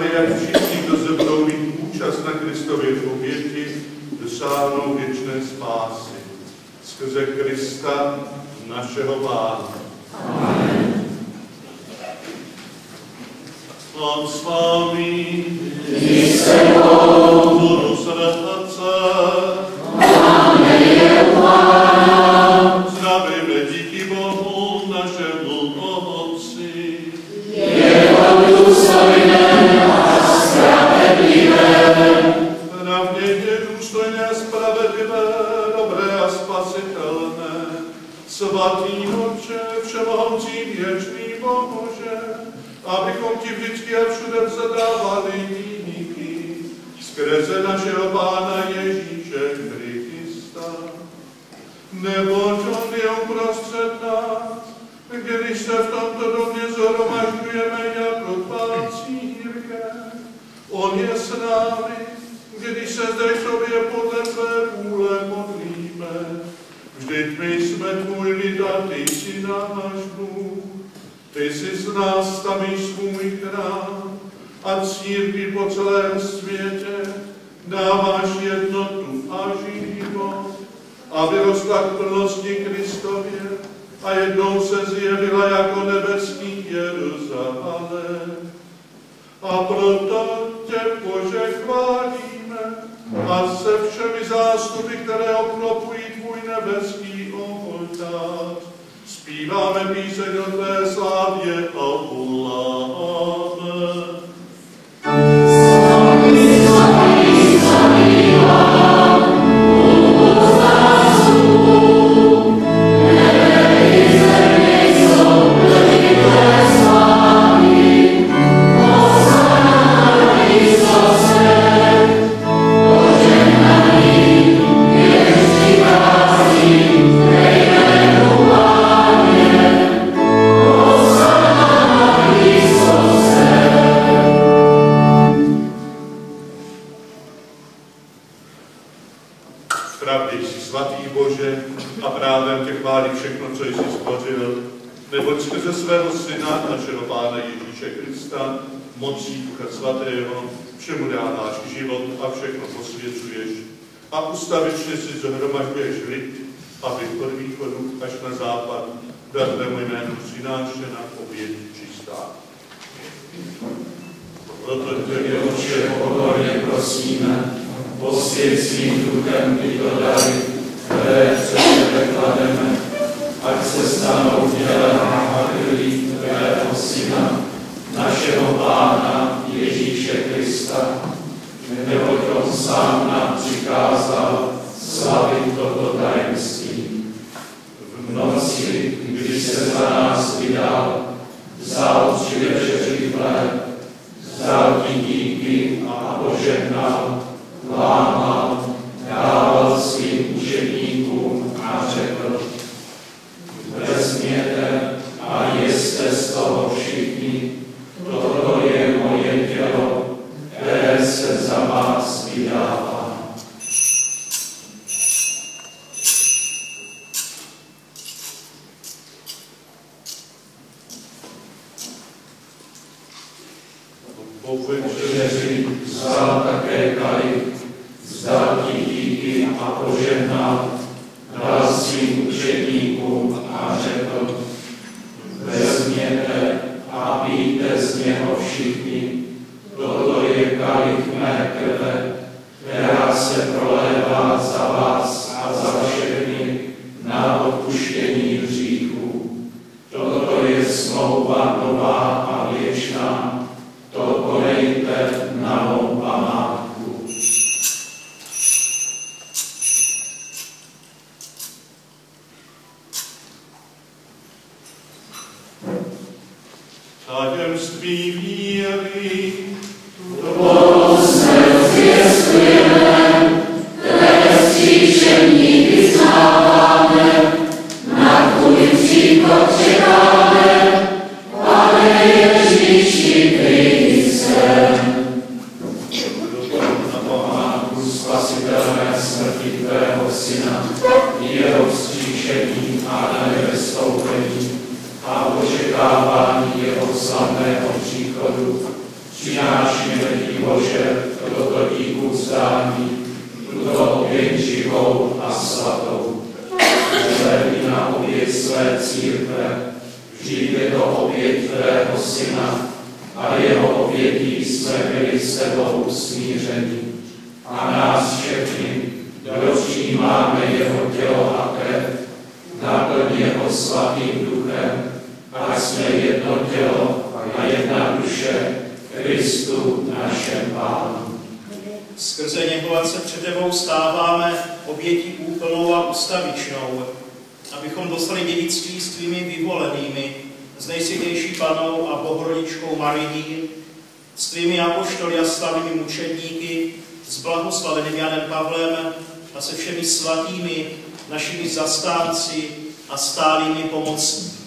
jak všichni, kdo se budou mít účast na Kristově oběti, dosáhnou věčné spásy. Skrze Krista, našeho Pána. Amen. Pán s vámi, i s tebou, budu se Otce, Amen, Pána, zdravíme díky Bohu, našemu Otci. je to důstojné a spravedlivé, pravděpodobně důstojné a spravedlivé, dobré a spasitelné, svatý Otče, všemohoucí věčný Bože, abychom ti vždycky a všude předávali díky skrze našeho Pána Ježíše Krista. Neboť on je uprostřed nás, když se v tomto domě zhromažďujeme jako tvá církev. On je s námi, když se zde k sobě podle své vůle modlíme. Vždyť my jsme tvůj lid a ty jsi náš Bůh. Ty jsi z nás stavíš svůj chrám a církvi po celém světě dáváš jednotu a život, aby rostla k plnosti Kristově a jednou se zjevila jako nebeský Jeruzalém. A proto tě, Bože, chválíme a se všemi zástupy, které obklopují tvůj nebeský oltář, zpíváme píseň o tvé slávě a voláme. Neboť skrze svého Syna, našeho Pána Ježíše Krista, mocí Ducha Svatého, všemu dáváš život a všechno posvěcuješ a ustavičně si zhromažďuješ lid, aby od východu až na západ byla tvému jménu přinášena oběť čistá. Proto tě, Otče, pokorně prosíme, posvěť svým duchem tyto dary, které před tebe klademe, ať se stanou tělem a krví tvého Syna, našeho Pána Ježíše Krista, neboť on sám nám přikázal slavit toto tajemství. V noci, když se za nás vydal, vzal při večeři chléb, vzal ti díky a požehnal, lámal, dával svým učedníkům a řekl: vezměte a jeste z toho všichni, toto je moje tělo, které se za vás vydává. po večeři vzal také kalich, vzdal ti díky a požehnal, dal svým učedníkům a řekl: vezměte a pijte z něho všichni, toto je kalich mé krve, která se prolévá za vás a za všechny na odpuštění hříchů. Toto je smlouva nová a věčná, to konejte na mou památku. Tajemství víry, to jsme zvěstujeme, tvé vzkříšení světý Bože, toto ti uzdání, tuto oběť živou a svatou. Přihlédni na oběť své církve, vždyť je to oběť tvého syna a jeho obětí jsme byli s tebou smíření. A nás všechny, kdo přijímáme jeho tělo a krev, naplň jeho svatým duchem, a jsme jedno tělo a jedna duše Kristu našem Pánu. Skrze něho se před tebou stáváme obětí úplnou a ustavičnou, abychom dostali dědictví s tvými vyvolenými, s nejsvětější Pannou a Bohorodičkou Marií, s tvými apoštoly a slavnými mučedníky, s blahoslaveným Janem Pavlem a se všemi svatými našimi zastánci a stálými pomocníky.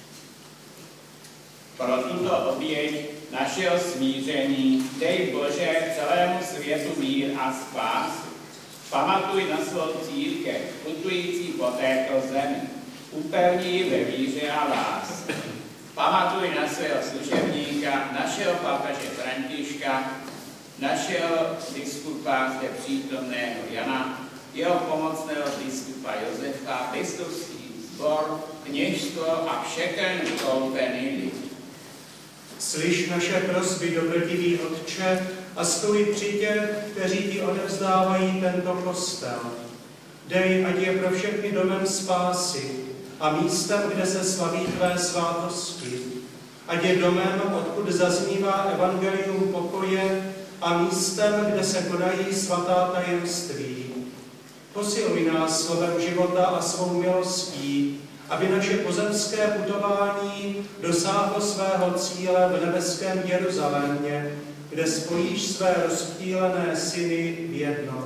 Pro tuto oběť našeho smíření dej Bože celému světu mír a spásu. Pamatuj na svou církev, putující po této zemi. Upevni ji ve víře a lásce. Pamatuj na svého služebníka, našeho papeže Františka, našeho biskupa zde přítomného Jana, jeho pomocného biskupa Josefa, biskupský sbor, kněžstvo a všechen koupený lid. Slyš naše prosby, dobrotivý Otče, a stůj při těch, kteří ti odevzdávají tento kostel. Dej, ať je pro všechny domem spásy a místem, kde se slaví tvé svátosti. Ať je domem, odkud zaznívá evangelium pokoje a místem, kde se konají svatá tajemství. Posiluj nás slovem života a svou milostí, aby naše pozemské putování dosáhlo svého cíle v nebeském Jeruzalémě, kde spojíš své rozptýlené syny v jedno.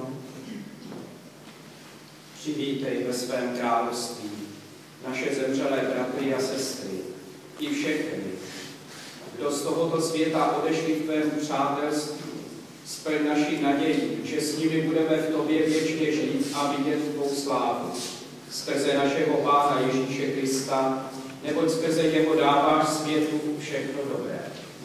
Přivítej ve svém království naše zemřelé bratry a sestry, i všechny, kdo z tohoto světa odešli v tvém přátelství. Splň naši naději, že s nimi budeme v tobě věčně žít a vidět tvou slávu. Skrze našeho Pána Ježíše Krista, neboť skrze něho dáváš světu všechno dobré.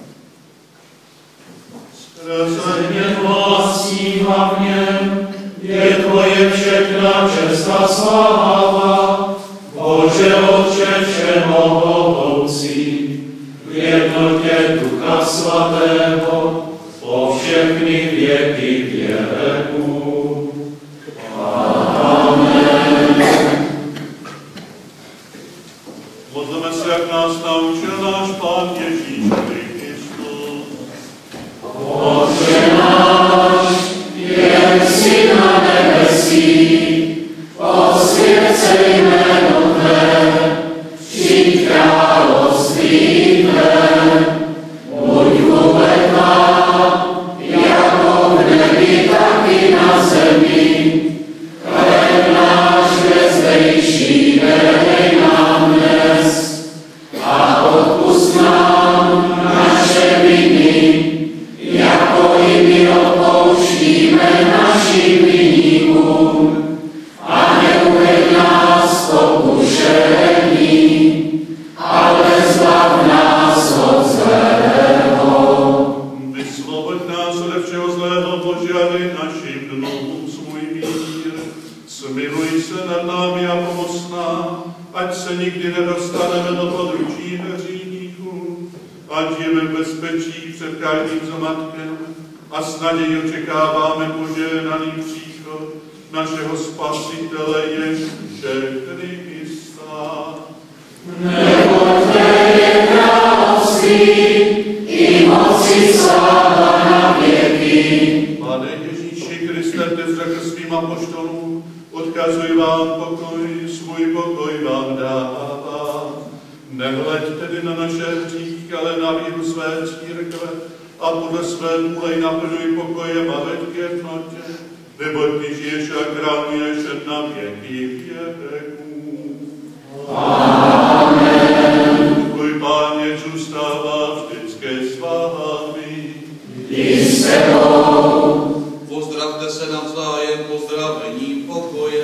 Skrze něho a s ním a v něm je tvoje všechna čest a sláva, Bože Otče všemohoucí, v jednotě Ducha Svatého, po všechny věky věků. Amen. Modleme se, jak nás naučil náš Pán Ježíš Kristus. Otče náš, jenž na nebesích, posvěť se jméno tvé, přijď království tvé, buď vůle tvá, jako v nebi, tak i na zemi. Chléb náš bezdejší dej nám dnes a odpusť nám naše viny, jako i my odpouštíme našim viníkům. A neuveď nás pokušení, ale zbav nás od zlého. Vysvoboď nás ode všeho zlého, Bože, a dej našim dnům svůj mír. Smiluj se nad námi a pomoc nám, ať se nikdy nedostaneme do područí hříchů, ať žijeme v bezpečí před každým zmatkem a s nadějí očekáváme požehnaný příchod našeho Spasitele Ježíše Krista. Neboť tvé je království i moci sláva na věky. Pane Ježíši Kriste, ty řekl svým apoštolům, odkazuji vám pokoj, svůj pokoj vám dávám. Nehleď tedy na naše hříchy, ale na víru své církve a podle své vůle naplňuj pokojem a veď k jednotě, neboť ty žiješ a králuješ na věky věků. Amen. Pokoj Páně zůstává vždycky s vámi. I s tebou. Pozdravte se navzájem pozdravení pokoje.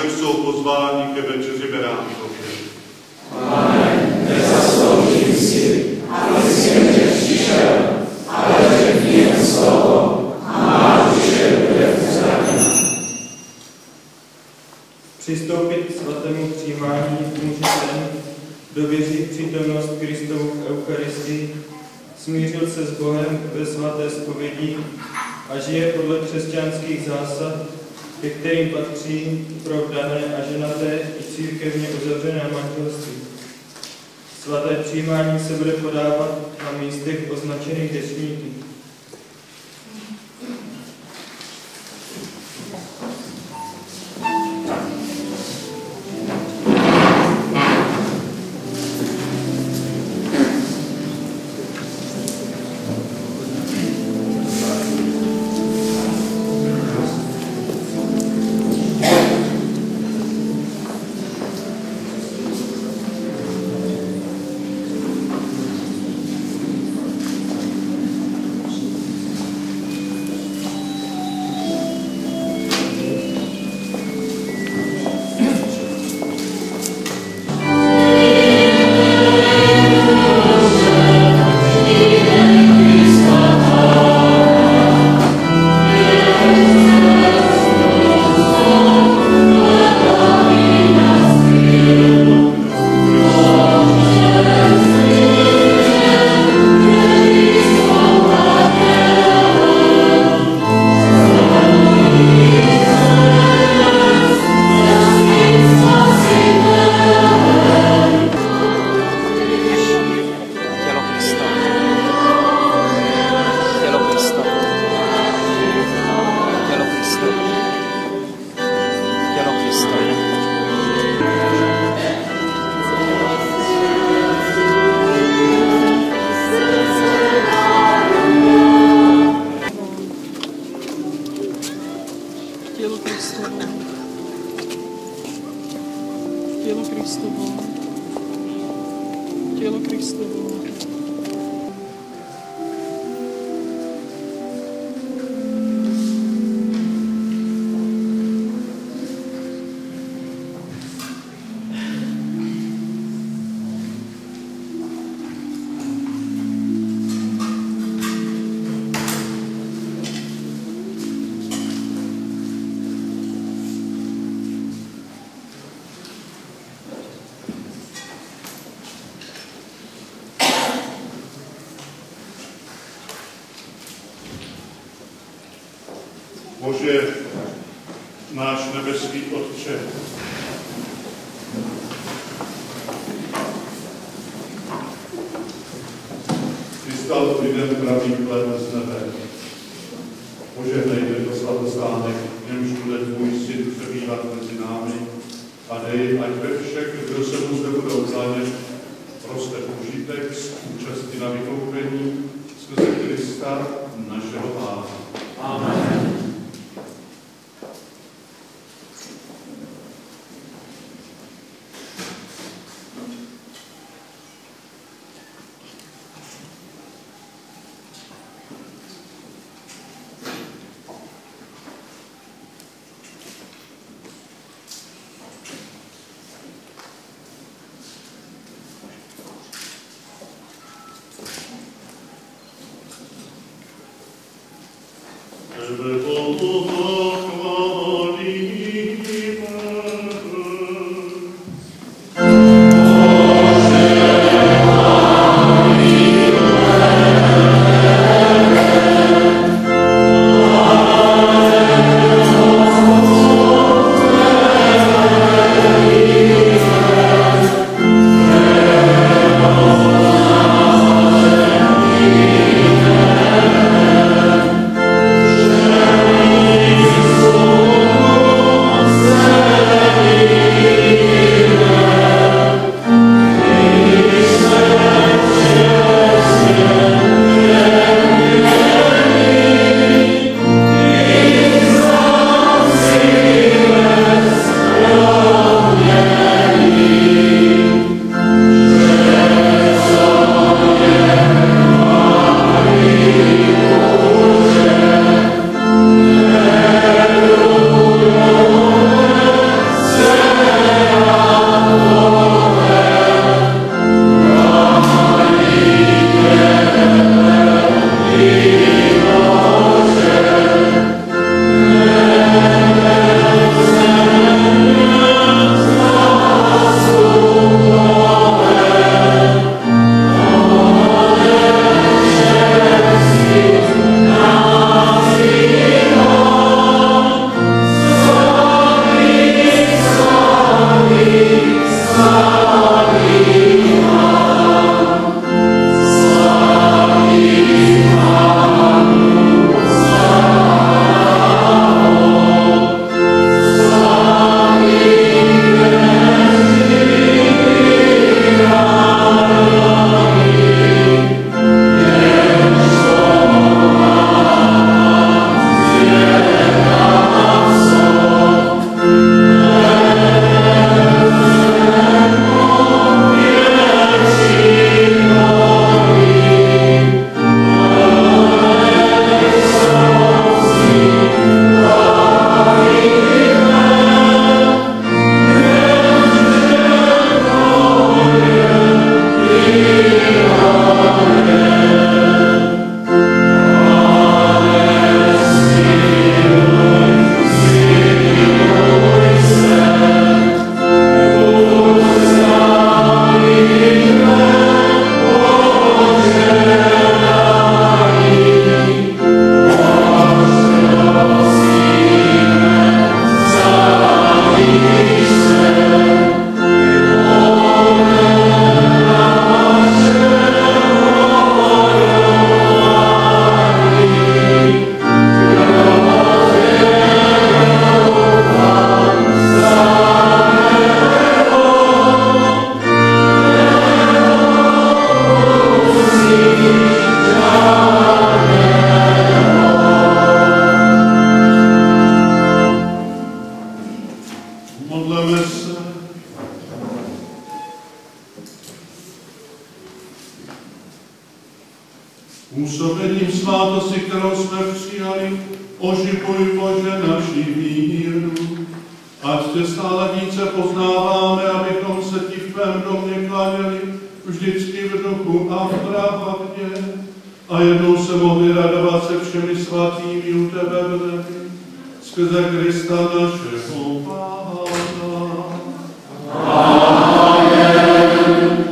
jsou pozváni ke večeři beránkově. Pane, nezasloužím si, aby si ke mně přišel, ale řekni jen slovo a má duše bude uzdravěna. Přistoupit k svatému přijímání může ten, kdo věří v přítomnost Kristovu v Eucharistii, smířil se s Bohem ve svaté zpovědi a žije podle křesťanských zásad, ke kterým patří provdané a ženaté i církevně uzavřené manželství. Svaté přijímání se bude podávat na místech označených deštníky. Bože, náš nebeský Otče, Ty stal lidem pravý chléb z nebe. Požehnej tento svatostánek, v němž bude tvůj syn přebývat mezi námi a dej, ať ve všech, kdo se mu zde budou klánět, roste užitek z účasti na vykoupení skrze Krista, našeho Pána. Amen. Pomodleme se. Působením svátosti, kterou jsme přijali, oživuj, Bože, naši víru. Ať tě stále více poznáváme, abychom se ti v tvém domě kláněli vždycky v duchu a v pravdě. A jednou se mohli radovat se všemi svatými u tebe v nebi. Skrze Krista našeho Pána. Amen.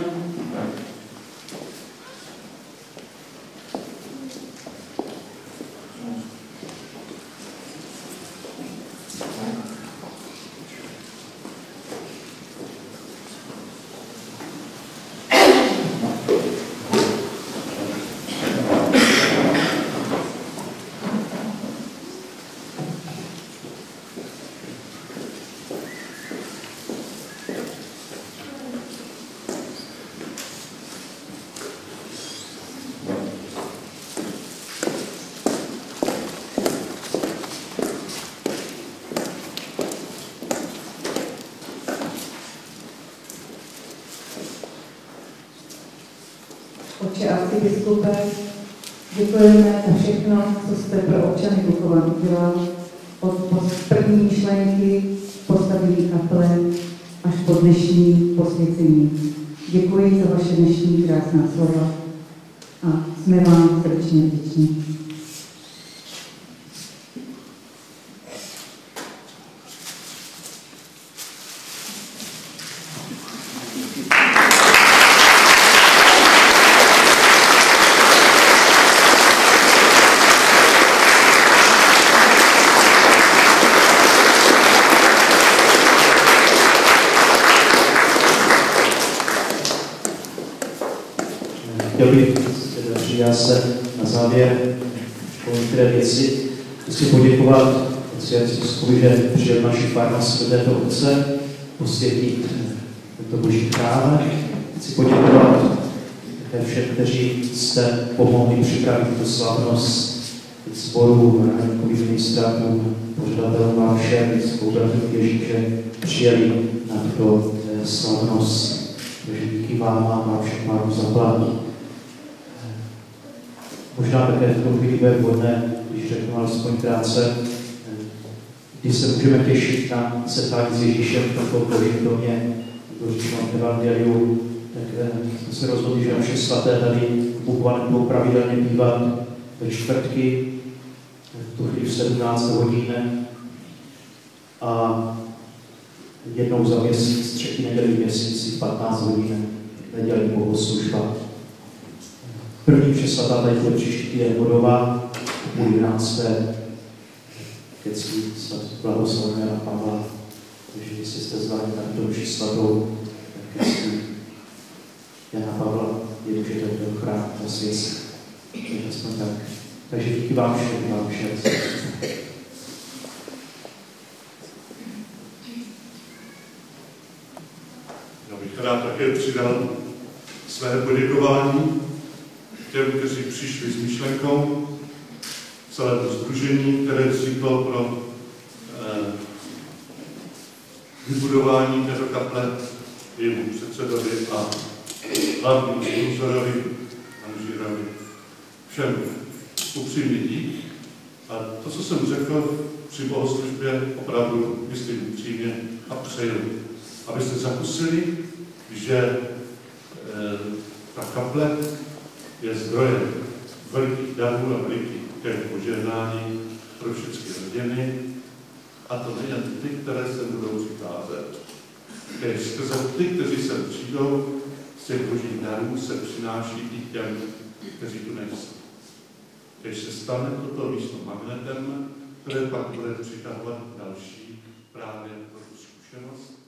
Otče arcibiskupe, děkujeme za všechno, co jste pro občany Bukovan udělal, od první myšlenky, postavení kaple až po dnešní posvěcení. Děkuji za vaše dnešní krásná slova a jsme vám srdečně vděční. Chtěl bych já se na závěr po některé věci chci poděkovat arcibiskupovi, že přijel naši farnost do této obce posvětit tento boží chrám. Chci poděkovat také všem, kteří jste pomohli připravit tuto slavnost sboru, národníkovým ministrátům, pořadatelům a všem spolupracovníkům, kteří přijeli na tuto slavnost. Takže díky vám a vám všem vám zaplatí. Možná také v tom chvíli bude vhodné, když řeknu alespoň krátce, kdy se můžeme těšit na setkání s Ježíšem v tomto božím domě, to říkám v evangeliu, tak jsme se rozhodli, že naše svaté tady v Bukovaném budou pravidelně bývat ve čtvrtky, v tu chvíli v sedmnáct hodin a jednou za měsíc, třetí neděli v měsíci, v patnáct hodin, nedělní bohoslužba. První přesvatá tady bude příští týden Bodova, půl jedenácté, kecí blahoslaveného Jana Pavla. Takže jestli jste zváni na tu mši svatou, tak kecí Jana Pavla je můžete do chrámu zasvěcit. Takže jsme tak. Takže díky vám všem, vám všem. Já bych rád také přidal své poděkování těm, kteří přišli s myšlenkou, celé to sdružení, které vzniklo pro eh, vybudování této kaple, jejímu předsedovi a hlavnímu sponsorovi, Anžírovi. Všem upřímný dík. A to, co jsem řekl při bohoslužbě, opravdu myslím upřímně a přeju, abyste zakusili, že eh, ta kaple je zdrojem velikých darů a velikých požehnání pro všechny rodiny, a to nejen ty, které se budou přicházet. Kež skrze ty, kteří sem přijdou, z těch božích darů se přináší i těm, kteří tu nejsou. Kež se stane toto místo magnetem, které pak bude přitahovat další právě pro tu zkušenost